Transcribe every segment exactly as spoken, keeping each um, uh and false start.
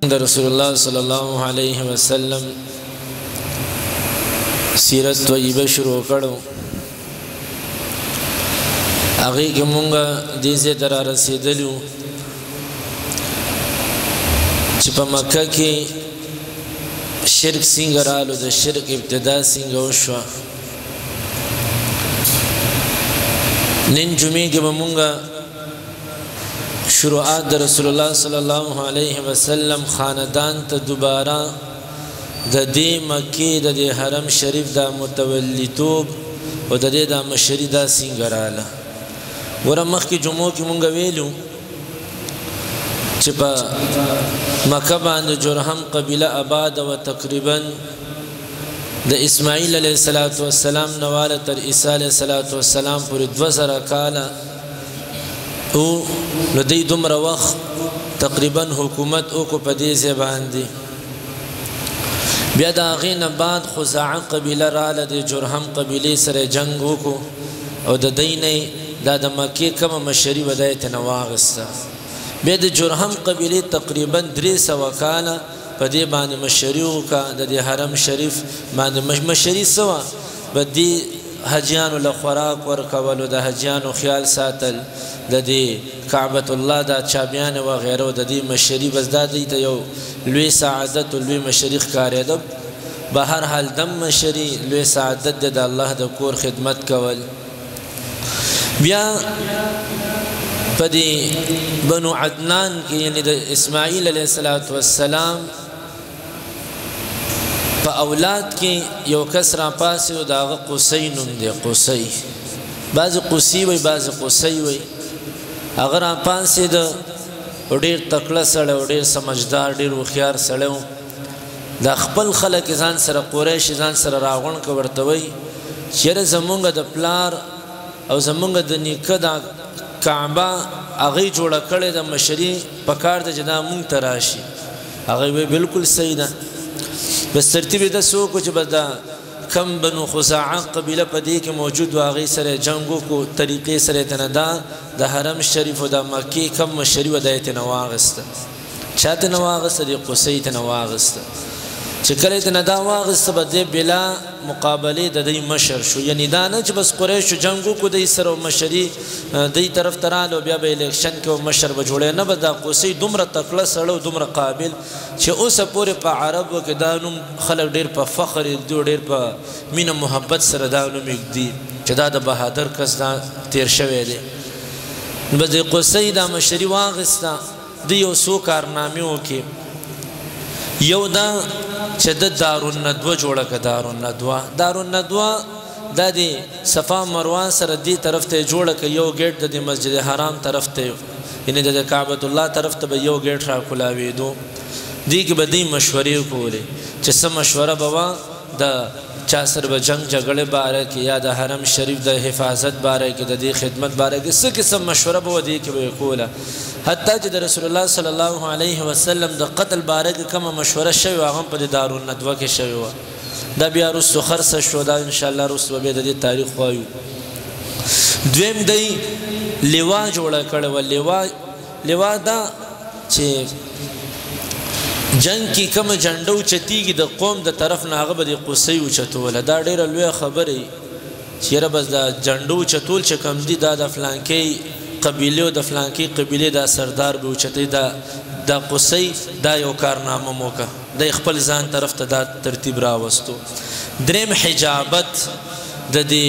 مونږ د رسول الله صلی الله علیه وسلم سیرت طیبه شروع کړو. هغه کې مونږ دې ځای ته را رسېدلو چې په مکه کې شرک څنګه رالو، د شرک ابتدا څنګه وشوه. نن جمعې کې به مونږ شروعات د رسول الله صلی الله علیه وسلم خاندان ته دوباره د دې مکې د دې حرم شریف د متولیتوب او د دې د مشري دا څنګه راله. ګوره مخکې جمعو کې مونږ ویلو چې په مکه باندې جرهم قبیله آباد و تقریبا د اسماعیل علیه السلام نواله تر عیسی علیه السلام پورې دوه زره کاله او نو دی دومره وخت تقریبا حکومت وکړو په دې ځای باندې. بیا د هغې نه بعد خزاعه قبیله راله، د جرهم قبیلې سره جنګ وکړو او د دوی نه دا د مکې کومه مشري به دی ترې نه واخیسته. بیا د جرهم قبیلې تقریبا درې سوه کاله په دې باندې مشري وکړه، د دې حرم شریف باندې مشري څه وه؟ به دې حجیانو له خوراک ورکولو، د حجیانو خیال ساتل، د دې کعبة الله دا چابیان وغیره د دې مشري بس دا دوی ته یو لوی سعادت او لوی مشري ښکارېده. به هر حال دم مشري لوی سعادت دی، د الله د کور خدمت کول. بیا په دې بنو عدنان کې یعنې د اسماعیل علیه السلام په اولاد کې یو کس راپاسې و، د هغه قصی نوم دی. قصی بعضې قصي وی بعضې قصی وی. هغه راپاسېد، ډېر تکړه سړی و، ډېر سمجدار، ډېر هوښیار سړی و. دا خپل خلک یې ځان سره قریش یې ځان سره راغونډ که ورته وی چې یاره زمونږ د پلار او زمونږ د نیکه دا کعبه هغې جوړه کړې ده، مشري پکار ده چې دا مونږ ته راشي. هغې وی بلکل صحیح ده. بس ترتیب یې داسې وکړو چې بس دا کم بنو خزاعه قبیله په دې کې موجود و، هغې سره یې جنګ وکړو، طریقې سره یې تنه دا د حرم شریف او د مکې کم مشري وه دا یې ترې نه واخیسته. چا ترې نه واخیسته؟ دې قصۍ ترې نه واخیسته. چې کله یې ترې نه دا واخیسته به دی بلا مقابلې د دوی مشر شو. یعنې دا نه چې بس قریشو جنګ وکړو دوی سره مشري دوی طرف ته راغله بیا به الیکشن کې مشر به جوړی، نه به دا قصۍ دومره تکړه سړی و، دومره قابل چې اوسه پورې په عربو کې دا نوم خلک ډېر په فخر یږدي، ډېر په مینه محبت سره دا نوم یږدي چې دا د بهادر کس دا تیر شوی دی. بس د قصۍ دا مشري واخیسته. د یو څو کارنامې وکړې. یو دا چې د دارالندوه جوړه کړه. دارالندوه دارالندوه دا د صفا مروه سره دې طرف ته یې جوړه کړه. یو ګیټ د دې مسجد حرام طرف ته یعنې د کعبة الله طرف ته به یو ګیټ راکولاوېدو. دې کې به دوی مشورې کولې چې څه مشوره به وه د چا سره به جنګ جګړې باره کې یا د حرم شریف د حفاظت باره کې، د دې خدمت باره کې څه قسم مشوره به وه دې کې به یې کوله. حتی چې د رسول الله صلی الله علیه وسلم د قتل باره کې کومه مشوره شوې وه هغه هم په دې دارالندوه کې شوې وه. دا بیا وروستو خرڅه شو، دا انشاءالله وروستو به بیا د دې تاریخ وایو. دویم دی لیوا جوړه کړې وه. لیوا لیوا دا چې جنگ کې کومه جنډه اوچتېږي د قوم د طرف نه هغه به د قصۍ اوچتوله. دا ډېره لویه خبره وي چې یاره بس دا جنډه اوچتول چې کوم دي دا د فلانکۍ قبیلې او د فلانکۍ قبیلې دا سردار به اوچتوي. دا دا قصۍ دا یو کارنامه مو وکړه، دی خپل ځان طرف ته دا ترتیب راوستو. دریم حجابت د دې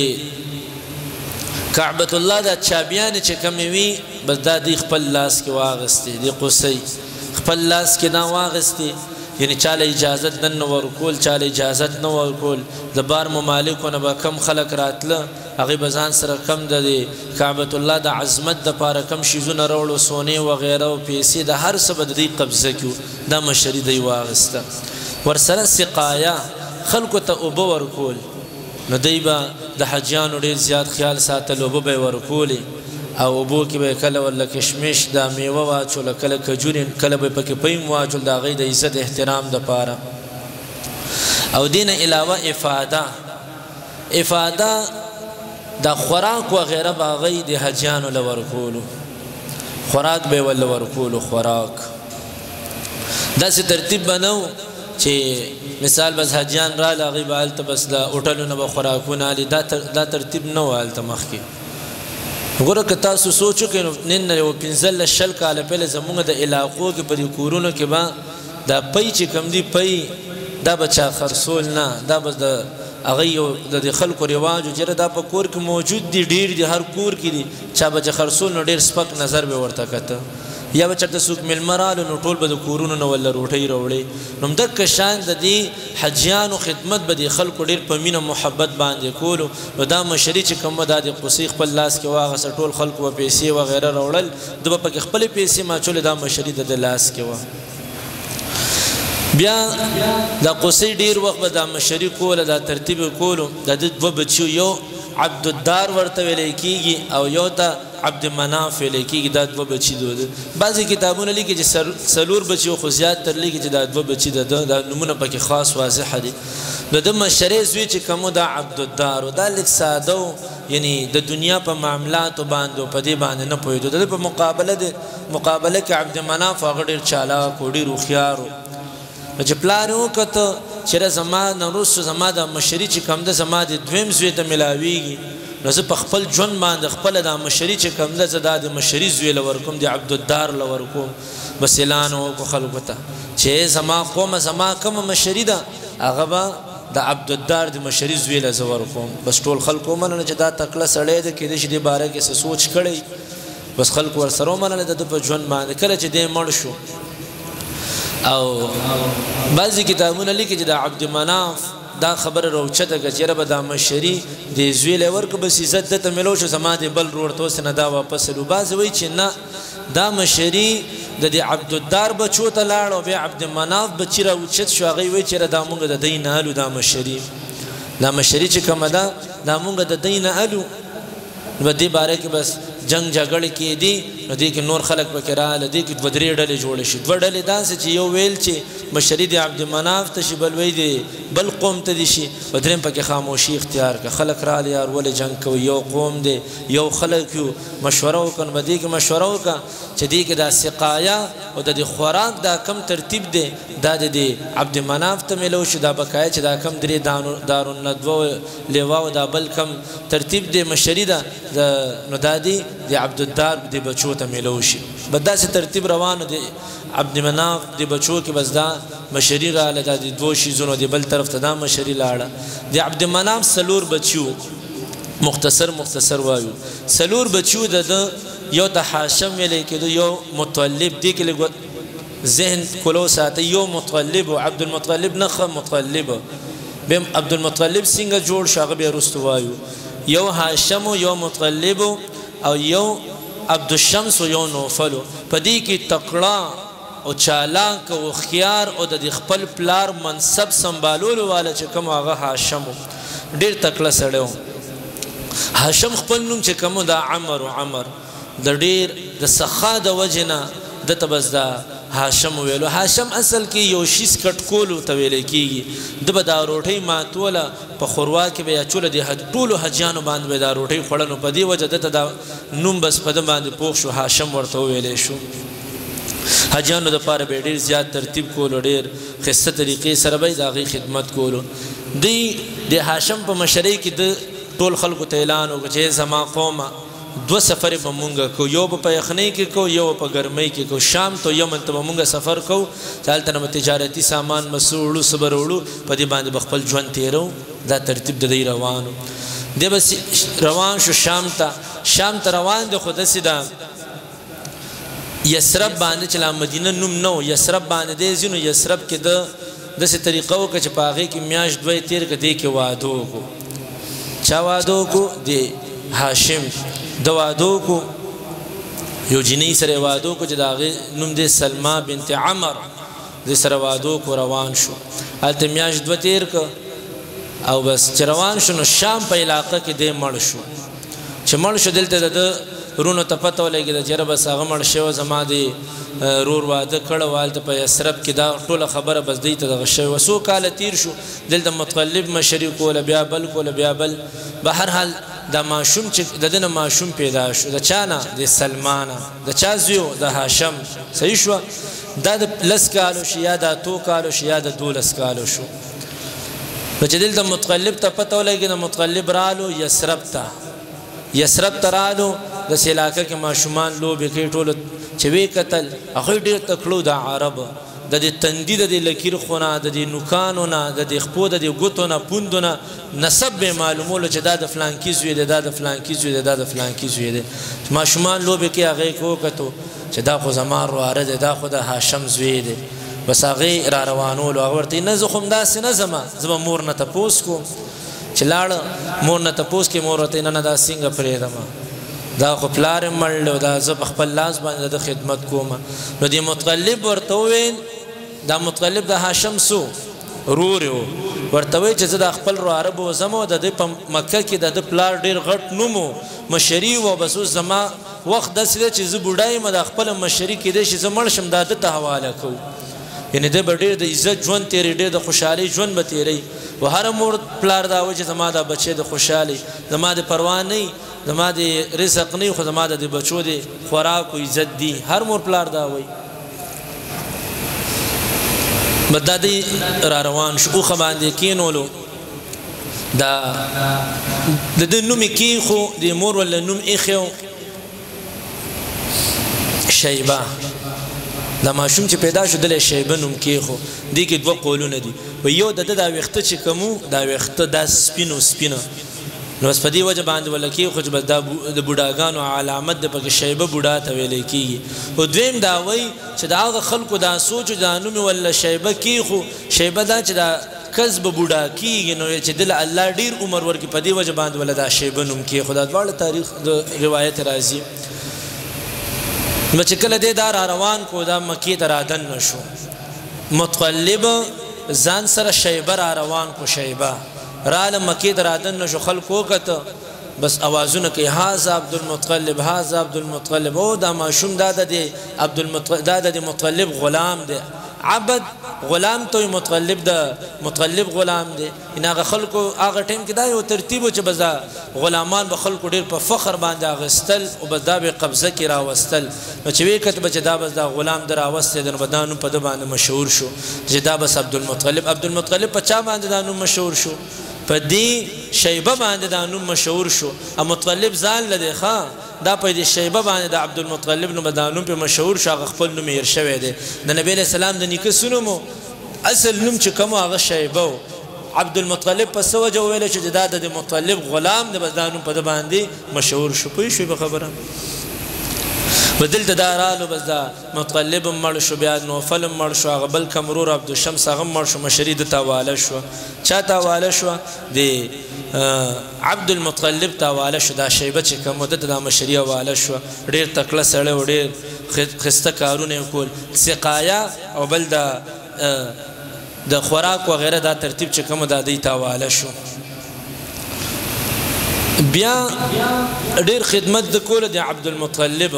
کعبة الله دا چابیانې چې کومې وي بس دا دی خپل لاس کې واخیستې. د قصۍ خپل لاس کې دا واخیستې، یعنې چاله اجازت دننه ورکول، چاله اجازت نه ورکول. د بار ممالکو نه به کم خلک راتله، هغې به ځان سره کم د کعبة الله د عظمت دپاره کم شیزونه راوړو، سونې وغیره او پیسې د هر څه به د دوی قبضه کړو. دا مشري دوی واخیسته. ورسره سقایه خلکو ته اوبه ورکول. نو دوی به د حجیانو ډېر زیات خیال ساتل، اوبه به یې ورکولې او اوبو کې به کله ورله کشمش دا میوه واچوله، کله کجورې، کله به یې پکې پیم واچول د هغې د عزت احترام دپاره. او دې نه علاوه افاده افاده دا خوراک وغیره به هغوی د حجیانو له ورکولو، خوراک به یې ورله ورکولو. خوراک داسې ترتیب به نه و چې مثال بس حاجیان راله هغوی به هلته بس د هوټلونه به خوراکونه علي دا ترتیب نه و هلته مخکې ګوره که تاسو سوچ وکړئ نو نن نه یو پنځلس شل کاله پهله زموږ د علاقو کې په دې کورونو کې به دا پی چې کوم دي پی دا به چا خرڅول نه دا به د هغه یو د خلکو رواج و چېرې دا په کور کې موجود دي ډېر دي هر کور کې دي چا به چې خرڅول نو ډېر سپک نظر به ورته کته یا به چېرته څوک میلمه راغلو نو ټول به د کورونو نه ولله روټۍ راوړې نو همدغه شان د دې حجیانو خدمت به د خلکو ډېر په مینه محبت باندې کولو نو دا مشري چې کومه دا د قصي خپل لاس کې واغسته ټول خلکو به پیسې وغیره راوړل ده به پکې خپلې پیسې ماچولې دا مشري د د لاس کې وه بیا دا قصي ډېر وخت به دا مشري کوله دا ترتیب کولو د ده دوه بچیو یو عبدالدار ورته ویلی کېږي او یو ته عبد مناف ویلی کېږي دا دوه بچي ده بعضې کتابونه لیکي چې څلور بچي خو زیات تر لیکي چې دا دوه بچي د ده دا نومونه پکې خاص واضحه دي د ده مشرۍ زوی چې کوم دا عبدالدار و دا لږ ساده و یعنی د دنیا په معاملاتو باندې او په دې باندې نه پوهېدو د ده په مقابله د مقابله کې عبد مناف هغه ډېر چالاک و ډېر هوښیار و نو چې پلار یې وکته چېرې زما نه وروسته زما د مشري چې کوم ده زما د دویم زوی ته میلاویږي نو زه په خپل ژوند باندې خپله دا مشري چې کوم ده زه دا د مشري زوی له ورکوم د عبدالدار له ورکوم بس اعلان وکړو خلکو ته چې زما قومه زما کومه مشري ده هغه به د عبدالدار د مشري زوی له زه ورکوم بس ټول خلکو ومنله چې دا تکړه سړی ده کېدای شي دې باره کې څه سوچ کړی بس خلکو ورسره ومنله د ده په ژوند باندې کله چې دی مړ شو او بعضې کتابونه لیکي چې د عبد مناف دا خبره راوچته کړه چې یاره به دا مشري د زوی لی ورکړه بس عزت ده ته میلو شو زما د بل ورور ته اوس نه دا واپس لو بعضې وایي چې نه دا مشري د دې عبدالدار بچو ته لاړ او بیا عبد مناف بچي راوچت شو هغوی وایي چې یاره دا مونږ د دی نه الو دا مشري دا مشري چې کومه ده دا مونږ د دی نه الو په دې باره کې بس جنگ جګړې کېدي نو دې کې نور خلک پکې راغله دې کې دوه درې ډلې جوړې شي دوه ډلې داسې چې یو ویل چې مشري د عبدالمناف ته شي بل وایي د بل قوم ته دي شي په درېیم پکې خاموشي اختیار کړه خلک راغله یار ولې جنګ کوي یو قوم دی یو خلک یو مشوره وکړه نو په دې کې مشوره وکړه چې دې کې دا سقایا او د دې خوراک دا کم ترتیب دی دا د دې عبدالمناف ته میلو شي دا بقایا چې دا کم درې دارالندوه لیواو دا بل کم ترتیب دی مشري ده نو دا دی د عبدالدار د بچو ته میلو شي بس داسې ترتیب روانو د عبدالمناف د بچو کې بس دا مشري راغله دا د دوو شیزونو د بل طرف ته دا مشري لاړه د عبدالمناف څلور بچیو مختصر مختصر وایو څلور بچیو د ده یو ته حاشم ویلی کېدو یو مطلب دې کې لږ ذهن کلو ساتئ یو مطلب و عبدالمطلب نه ښه مطلب بیا عبدالمطلب څنګه جوړ شو هغه بیا وروسته وایو یو هاشم و یو مطلب او یو عبدالشمس و یو نوفلو په دې کې تکړه او چالاک او هوښیار او د خپل پلار منصب سنبالولو والا چې کوم هغه هاشم و ډېر تکړه سړی و هاشم خپل نوم چې کوم دا عمر و عمر د ډېر د سخا د وجې نه ده ته بس دا هاشم ویلو هاشم اصل کې یو شیز کټکولو ته ویلی کېږي ده به دا روټۍ ماتوله په خوروا کې به یې اچوله د ټولو حجیانو باندې به دا روټۍ خوړه نو په دې وجه ده ته دا نوم بس په ده باندې پوخ شو هاشم ورته وویلی شو حجیانو دپاره به یې ډېر زیات ترتیب کولو ډېر ښایسته طریقې سره به یې د هغې خدمت کولو دی د هاشم په مشرۍ کې ده ټول خلکو ته اعلان وکړه چې زما قومه دو سفر به مونږ کو یو په یخنۍ کې کو یو په ګرمۍ کې کو شام ته یمن ته به مونږ سفر کو چې هلته نه تجارتي سامان مسو وړو څه به راوړو په دې باندې به خپل ژوند تېرو دا ترتیب د دی روانو دی به روان شو شام ته شام ته روان دی خو داسې ده یثرب باندې چې لا مدینه نوم نه و یثرب باندې دی ځي نو یثرب کې ده داسې طریقه وکړه چې په هغې کې میاشت دوه یې تېر کړه دې کې واده وکړو چا واده وکړو د هاشم د واده وکړو یو جینۍ سره یې واده وکړو چې د هغې نوم دی سلما بنت عمر دې سره واده وکړو روان شو هلته میاشت دوه تېر کړه او بس چې روان شو نو شام په علاقه کې دی مړ شو چې مړ شو دلته د ده رونو ته پته ولګېده چې یاره بس هغه مړ شوی زما د رور واده کړی و هلته په یثرب کې دا ټوله خبره بس دوی ته دغه شوې وه څو کاله تیر شو دلته مطلب مشري کوله بیا بل کوله بیا بل به هر حال دا ماشوم چې د ده نه ماشوم پیدا شو د چا نه د سلمانه د چا زوی د هاشم صحیح شوه دا د لس کالو شي یا د اتو کالو شي یا د دولس کالو شو نو چې دلته مطلب ته پته ولګېده مطلب رالو یثرب ته یثرب ته رالو داسې علاقه کې ماشومان لوبې کوي ټولو چې ویې کتل هغوی ډېر تکړو د عرب د دې تندي د دې لکیر خونه د دې نوکانو نه د دې خپو د دې ګوتو نه پوندو نه نسب به معلومولو چې دا د فلانکي زوی دی دا د فلانکي زوی دی دا د فلانکي زوی دی ماشومان لوبې کوي هغې کې وکتو چې دا خو زما رواره دی دا خو د هاشم زوی دی بس هغې را روانولو هغه ورته نه زه خو همداسې نه ځمه زه به مور نه تپوس کوم چې لاړه مور نه تپوس کې مور ورته نه نه دا څنګه پرېږدمه دا خو پلار یې مړ دی دا زه په خپل لاس باندې د خدمت کوم نو دې مطلب ورته وویل دا مطلب د هاشم سو رور و ورته وایي چې زه د خپل رواره به وځم او د دې په مکه کې د ده پلار ډېر غټ نوم و مشري و بس اوس زما وخت داسې دی چې زه بوډا یم د خپله مشري کیدی شي زه مړ شم دا ده ته حواله کوو یعنې ده به ډېر د عزت ژوند تېروي ډېر د خوشحالۍ ژوند به تېروي و هره مور پلار دا وایي چې زما دا بچی د خوشحالۍ زما د پروا نه وي زما د رزق نه وي خو زما د دې بچو د خوراک و عزت دی هر مور پلار دا وایي بس دا دی را روان شو اوښه باندې کېنولو دا د ده نوم یې کېښو د مور ولا نوم ایښی و شیبه دا ماشوم چې پیدا شو دلی شیبه نوم کېښو دې کې دوه قولونه دي و یو د ده دا ویښته چې کوم و دا ویښته دا سپین و سپینه نو بس په دې وجه باندې ولا کېښو چې بس دا د بوډاګانو علامت د پکې شیبه بوډا ته ویلی کېږي خو دویم دا وایي چې د هغه خلکو دا سوچ دا نوم ولا شیبه کېښو شیبه دا چې دا کس به بوډا کېږي نو چې دله الله ډېر عمر ورکړي په دې وجه باندې ولا دا شیبه نوم کېښو دا دواړه تاریخ د روایت راځي نو چې کله دې دا را روان کو دا مکې ته را دننه شو مطلب ځان سره شیبه را روان کو شیبه راله مکې ته را دننه شو خلکو وکته بس اوازونه کوي هذا عبدالمطلب هذا عبدالمطلب او دا ماشوم دا د عبدالمطلب دا د مطلب غلام دی عبد غلام ته مطلب د مطلب غلام دی ان هغه خلکو هغه ټیم کې دا یو ترتیب چې بس غلامان به خلکو ډېر په فخر باندې اخیستل او بس دا به قبضه کې راوستل نو چې ویې کتل چې دا بس دا غلام در راوستی دی نو به دا نوم په ده باندې مشهور شو چې دا بس عبدالمطلب عبدالمطلب په چا باندې دا نوم مشهور شو په دې شیبه باندې دا نوم مشهور شو او مطلب ځان لدی ښه دا په دې شیبه باندې د عبدالمطلب نوم دا نوم په مشهور شو هغه خپل نوم هېر شوی دی د نبی علیه السلام د نیکه څه نوم اصل نوم چې کوم هغه شیبه و عبدالمطلب په څه وجه وویله چې دا د مطلب غلام دی بس دا نوم په ده باندې مشهور شو پوه شوې په خبره و دلته دا رالو بس دا مطلب هم مړ شو بیا نوفل هم مړ شو هغه بل کمرور عبدالشمس هغه هم مړ شو مشري ده ته حواله شوه چا ته حواله شوه د عبدالمطلب ته حواله شو دا شیبه چې کوم ده ته دا مشري حواله شوه ډېر تکړه سړی و ډېر ښایسته کارونه یې کول سقایا او بل د د خوراک وغیره دا ترتیب چې کوم دا دوی ته حواله شو بیا ډېر خدمت د کوله د عبدالمطلب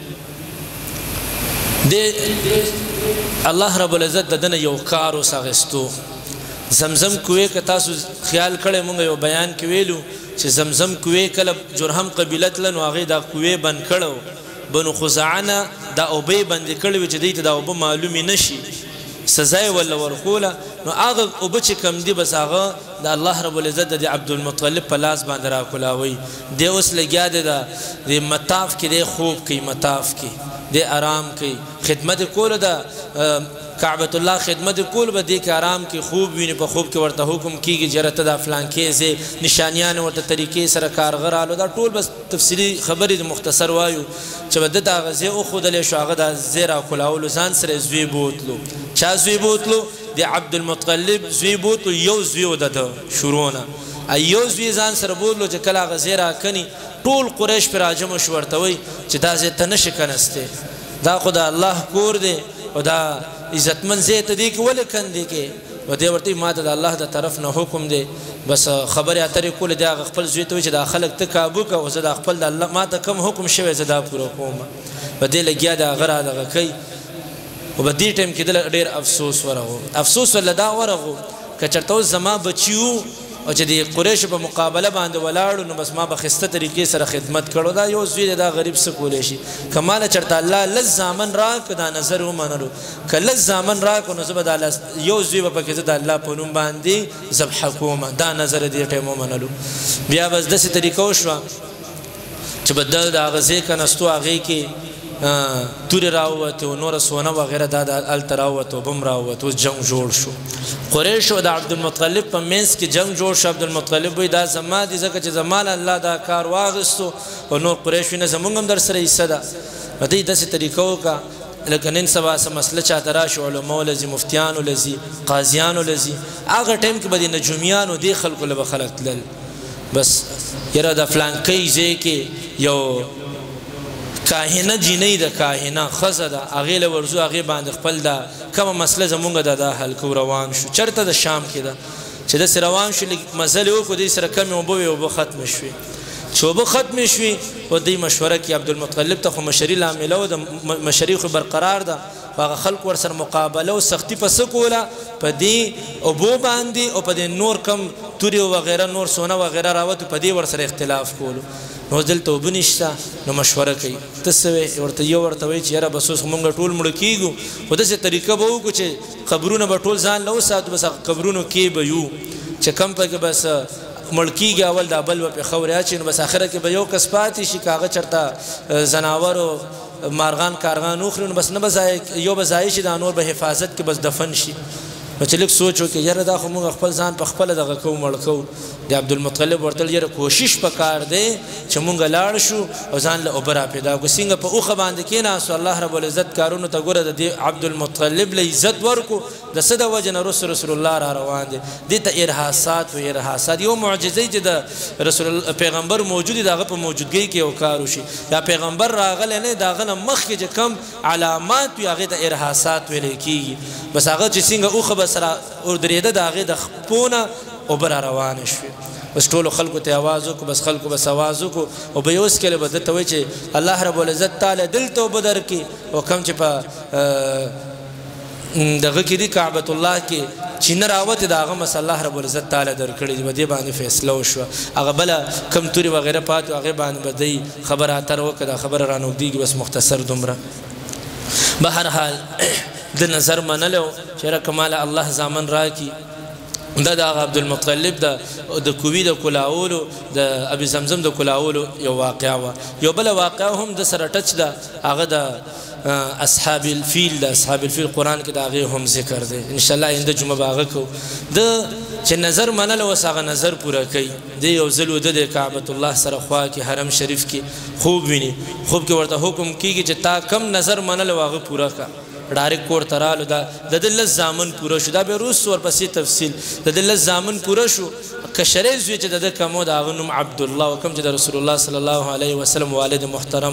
د الله رب العزت د ده نه یو کار اوس اخیستو زمزم کوې که تاسو خیال کړی مونږ یو بیان کې ویلو چې زمزم کوې کله جرهم قبیله تله نو هغې دا کوې بند کړی بنو خزاعه نه دا اوبه بندې کړې وې چې دوی ته دا اوبه معلومې نه شي سزا یې ورله ورکوله نو هغه اوبه چې کم دي بس هغه د الله رب العزت د عبدالمطلب په لاس باندې راکولاوي دی اوس لګیا دی د مطاف کې دی خوب کوي مطاف کې دی آرام کوي خدمت کوله د کعبۃ الله خدمت کول به دې کې آرام کې خوب ویني په خوب کې ورته حکم کېږي جرته دا فلانکې ځای نشانیان ورته طریقې سره کارغه رالو دا ټول بس تفصیلي خبرې مختصر وایو چې به ده ته هغه ځای وښودلی شو هغه دا ځای راکولاولو ځان سره زوی بوتلو چا زوی بوتلو د عبدالمطلب زوی بوتلو یو زوی و د ده شروع نه یو زوی ځان سره بوتلو چې کله هغه ځای راکني ټول قریش پرې راجمع شو ورته وایي چې دا ځای ته نشي کنستی دا خو د الله کور دی او دا عزتمن ځای ته دی کې ولې کندې کې نو دی ورته ما ته د الله د طرف نه حکم دی بس خبرې اترې کولې دی هغه خپل زوی ته وایي چې دا خلک ته کابو که او زه د خپل د الله ما ته کوم حکم شوی زه دا پوره کوم په دې لګیا د هغه را دغه کوي او په دې ټایم کې دله ډېر افسوس ورغو افسوس ورله دا ورغو که چېرته اوس زما بچي وو او چې د قریشو په مقابله باندې ولاړو نو بس ما به ښایسته طریقې سره خدمت کړو دا یو زوی دی دا غریب څه کولی شي که ماله چېرته الله لږ زامن راکړه دا نظر ومنلو که لږ زامن راکړو نو زه به دا یو زوی به پکې زه د الله په نوم باندې ذبحه کوم دا نظر دې ټایم ومنلو بیا بس داسې طریقه وشوه چې به د هغه ځای کنستو هغې کې تورې راووتې او نوره سونه وغیره دا د هلته راووت او بم راووت اوس جنګ جوړ شو قریشو د عبدالمطلب په منځ کې جنګ جوړ شو عبدالمطلب وایي دا زما دي ځکه چې زما نه الله دا کار واخیستو او نور قریش وایي نه زموږ هم در سره حصه ده نو دوی داسې طریقه وکړه لکه نن سبا څه مسله چاته راشي علماو لځي مفتیانو لځي قاضیانو لځي هغه ټایم کې به د نجومیانو دې خلکو له به خلک تلل بس یاره د فلانکۍ ځای کې یو کاهنه جینۍ د کاهنه ښځه ده هغې له ورځو هغې باندې خپل دا کومه مسله زمونږ ده دا حل کو روان شو چېرته د شام کې ده چې داسې روان شو لږ مزلې وکړو دوی سره کمې اوبه وې اوبه ختمې شوې چې اوبه ختمې شوې و دوی مشوره کې عبدالمطلب ته خو مشري لا میله ده مشري خو برقرار ده خو هغه خلکو ورسره مقابله او سختي په څه کوله په دې اوبو باندې او په دې نور کم تورې وغیره نور سونه وغیره راوتو په دې ورسره اختلاف کولو نو دلته اوبه نشته نو مشوره کوي ته څه وایې ورته یو ورته وایي چې یاره بس اوس مونږ ټول مړه کېږو خو داسې طریقه به وکړو چې قبرونه به ټول ځان له وساتو بس هغه قبرونو کې به یو چې کم پکې بس مړ کېږي اول دا بل به پرې خورې اچي نو بس آخره کې به یو کس پاتې شي که هغه چېرته ځناورو مارغان کارغان وخوري نو بس نه به یو به ځایه شي دا نور به حفاظت کې بس دفن شي نو چې لږ سوچ وکړي یاره دا خو موږ خپل ځان په خپله دغه کوو مړ کوو د عبدالمطلب ورته ویل یاره کوشش پکار دی چې مونږ لاړ شو او ځان له اوبه راپیدا کړو څنګه په اوښه باندې کېناستو الله رب العزت کارونو ته ګوره د دې عبدالمطلب له عزت ورکو د څه د وجې نه رسول رسول الله را روان دی دې ته ارهاسات و ارهاسات یو معجزه چې د رسول پیغمبر موجود دی د هغه په موجودګۍ کې یو کار وشي یا پیغمبر راغلی نه د هغه نه مخکې چې کم علامات وي هغې ته ارهاسات ویلی کېږي بس هغه چې څنګه اوښه به سره ودرېده د هغې د خپو نه اوبه را روانې شوې بس ټولو خلکو ته آواز وکړو بس خلکو بس آواز وکړو او به یې اوس کله به ده ته وایي چې الله رب العزت تعالی دلته اوبه درکړي او کوم چې په دغه کې دي کعبة الله کې چینه راوتې د هغه مس الله رب العزت تعالی درکړي دي په دې باندې فیصله وشوه هغه بله کم تورې وغیره پاتې هغې باندې به دی خبره اتر وکړه دا خبره رانږدېږي بس مختصر دومره به هر حال د نظر منلو چې یاره ماله الله زامن راکړي دا د هغه عبدالمطلب د کووي د کلاولو د ابي زمزم د کلاولو یو واقعه وه یو بله واقعه هم د سره ټچ ده هغه د اصحاب الفیل د اصحاب الفیل قرآن کې د هغې هم ذکر دی انشاءالله آینده جمعه به هغه کوو د چې نظر منله اوس هغه نظر پوره کوي د یو ځل و د د کعبة الله سره خوا کې حرم شریف کې خوب ویني خوب کې ورته حکم کېږي چې تا کم نظر منله و هغه پوره کړه ډایرک کور ته رالو دا د ده لس زامن پوره شو دا بیا وروسته ورپسې تفصیل د ده لس زامن پوره شو کشری زوی چې د ده کم و د هغه نوم عبدالله و کوم چې د رسول الله صلی الله علیه وسلم والد محترم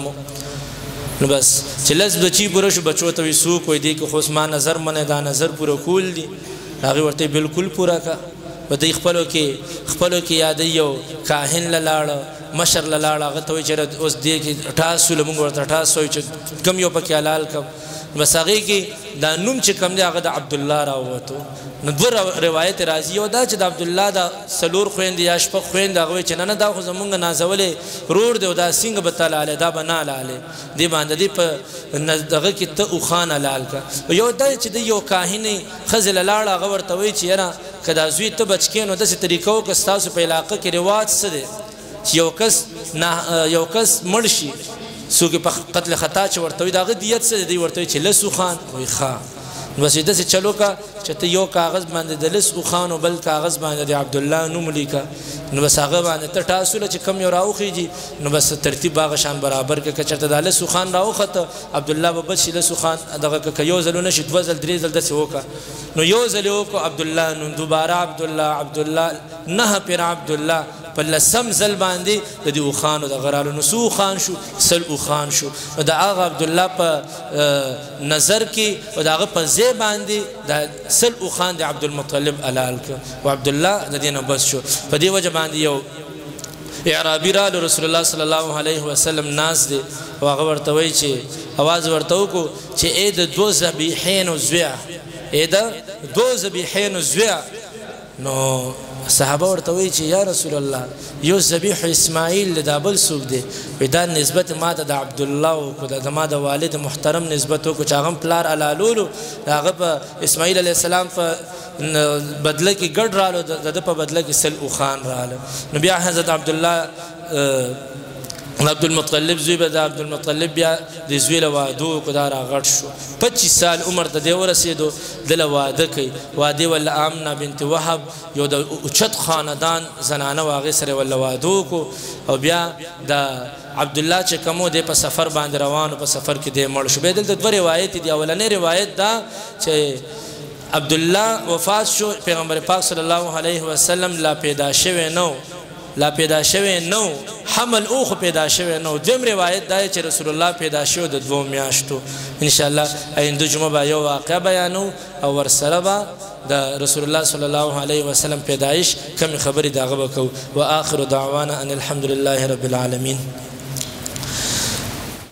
نو بس چې لس بچي پوره شو بچو ته وایي څوک وایي دی که خو اوس ما نظر منی دا نظر پوره کول دي هغې ورته بلکل پوره کړه په دوی خپلو کې خپلو کې یادوي یو کاهن له لاړه مشر له لاړه هغه ته وایي چې اوس دې کې ټاس وله مونږ ورته ټاس وایو چې کم یو پکې حلال کړم بس هغې کې دا نوم چې کم دی هغه د عبدالله راووتو نو دوه روایت راځي یو دا چې د عبدالله دا څلور خویندې یا شپږ خویندې هغه وایي چې نه نه دا خو زمونږ نازولی رور دی او دا څنګه به ته لالی دا به نه لالی دې باندې دې په دغه کې ته اوښان حلال کړه یو دا چې د یو کاهنې ښځې له لاړه هغه ورته وایي چې یاره که دا زوی ته بچ کړې نو داسې طریقه وکړه ستاسو په علاقه کې رواج څه دی چې یو کس یو کس مړ شي څوک په قتل خطا چې ورته وایي د هغه دیت څه دی دوی ورته وایي چې لس اوښان وایي ښه نو بس داسې چلو که چې ته یو کاغذ باندې د لس اوښانو بل کاغذ باندې د عبدالله نوم لیکه نو بس هغه باندې ته ټاسوله چې کم یو راوخیږي نو بس ترتیب هغه شان برابر کړه که چېرته دا لس اوښان راوخته عبدالله به بچ شي لس اوښان دغه که یو ځل ونه شي دوه ځل درې ځل داسې وکړه نو یو ځل یې وکړو عبدالله نوم دوباره عبدالله عبدالله نهه پېره عبدالله په لسم ځل باندې د دې اوښانو دغه رالو نو څو اوښان شو سل اوښان شو نو د هغه عبدالله په نظر کې او د هغه په ځای باندې د سل اوښان د عبدالمطلب حلال کړه و عبدالله د دې نه بس شو په دې وجه باندې یو اعرابي رالو رسول الله صلی الله علیه وسلم ناز دی او هغه ورته وایي چې اواز ورته وکړو چې ای د دوه ذبیحینو زویه ای د دوه ذبیحینو زویه نو صحابه ورته وایي چې یا رسول الله یو ذبیح اسماعیل دی دا بل څوک دی وایي دا نسبت ما ته د عبدالله وکړو د ما د والد محترم نسبت وکړو چې هغه هم پلار حلالولو د هغه په اسماعیل علیه السلام په بدله کې ګډ رالو د ده په بدله کې سل اوښان رالو نو بیا حضرت عبدالله عبدالمطلب زوی به د عبدالمطلب بیا د زوی له واده وکړو دا راغټ شو پچیس سال عمر ته دی ورسېدو ده له واده کوي واده یې ول آمنه بنت وهب یو د اوچت خاندان زنانه و هغې سره یې ول واده وکړو او بیا د عبدالله چې کوم دی په سفر باندې روانو په سفر کې دی مړ شو بیا دلته دوه روایت دي اولنی روایت دا چې عبدالله وفات شو پیغمبر پاک صلی الله علیه وسلم لا پیدا شوی نو لا پیدا شوی نو حمل او خو پیدا شوی نو دویم روایت دا چې رسول الله پیدا شو د دوو میاشتو انشاءالله آینده جمعه به یو واقعه بیانو او ورسره به د رسول الله صلی الله علیه وسلم پیدایش کمی خبرې د هغه به کوو و آخر دعوانا ان الحمد لله رب العالمین